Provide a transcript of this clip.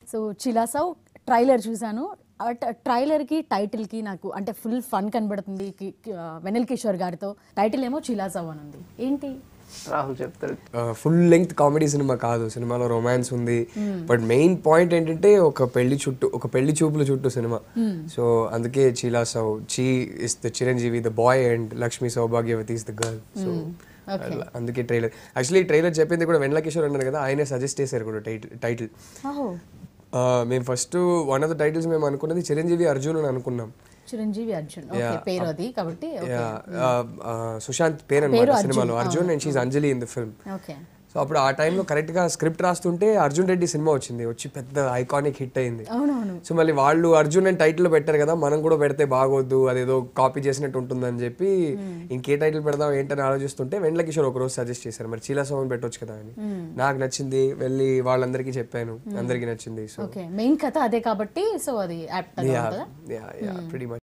So Chilasow trailer చూసాను. Trailer కి title కి నాకు అంటే ఫుల్ ఫన్ కనబడుతుంది. వెన్నెల కిషోర్ గారితో టైటిల్ ఏమో చిలాసావ్ అని ఉంది. ఏంటి రాహుల్ చెప్తారు? ఫుల్ లెంగ్త్ కామెడీ సినిమా కాదు, సినిమాలో రొమాన్స్ ఉంది. బట్ మెయిన్ పాయింట్ ఏంటంటే ఒక పెళ్లి చూపుల చుట్టూ సినిమా. సో అందుకే Chilasow, Chi is the Chiranjeevi the boy and Lakshmi Sowbhagyavati is the girl. So అందుకే ట్రైలర్. యాక్చువల్లీ ట్రైలర్ చెప్పింది కూడా వెన్నెల కిషోర్ అన్నారు కదా, ఆయనే సజెస్ట్ చేశారు కూడా టైటిల్. మేము first one of the titles మేము అనుకున్నది చిరంజీవి అర్జున్ అని అనుకున్నాం. చిరంజీవి అర్జున్ పేరు అది కాబట్టి. సుశాంత్ పేరు అన్నమాట సినిమాలో Arjun, and she Anjali in the film. So అప్పుడు ఆ టైంలో కరెక్ట్గా స్క్రిప్ట్ రాస్తుంటే అర్జున్ రెడ్డి సినిమా వచ్చి పెద్ద ఐకానిక్ హిట్ అయింది. సో మళ్ళీ వాళ్ళు అర్జున్ అని టైటిల్ పెట్టారు కదా, మనం కూడా పెడితే బాగోద్దు, అదేదో కాపీ చేసినట్టు ఉంటుందని చెప్పి ఇంకే టైటిల్ పెడదాం ఏంటని ఆలోచిస్తుంటే వెన్నెల కిషోర్ ఒక రోజు సజెస్ట్ చేశారు, మరి చిలాసావ్ పెట్టొచ్చు కదా అని. నాకు నచ్చింది, వెళ్ళి వాళ్ళందరికీ చెప్పాను, అందరికీ నచ్చింది. సో మెయిన్ కథ అదే కాబట్టి సో అది